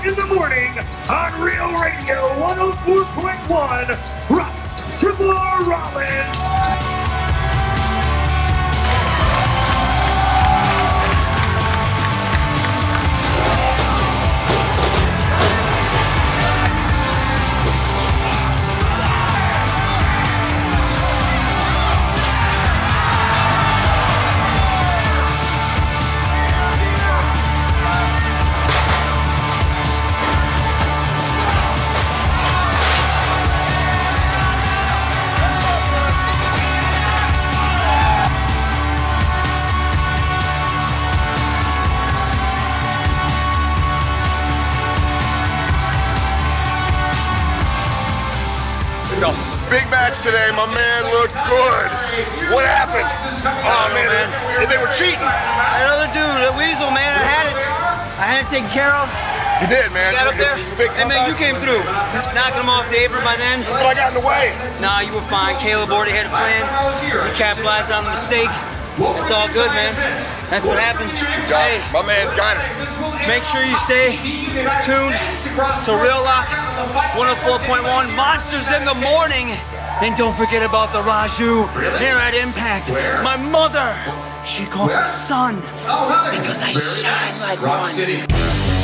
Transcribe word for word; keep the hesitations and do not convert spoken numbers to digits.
in the morning on Real Radio one oh four point one, Russ Triple R Rollins. Go. Big match today. My man looked good. What happened? Oh man, they, they were cheating. Another dude, a weasel, man. I had it. I had it taken care of. You did, man. You got up there. Hey man, you came through. Knocking him off the apron by then. But I got in the way. Nah, you were fine. Caleb already had a plan. He capitalized on the mistake. It's all good, man. That's what happens. Hey, my man's got it. Make sure you stay tuned. So Real Lock one oh four point one, Monsters in the Morning. And don't forget about the Raju here at Impact. My mother, she called me son because I shine like one.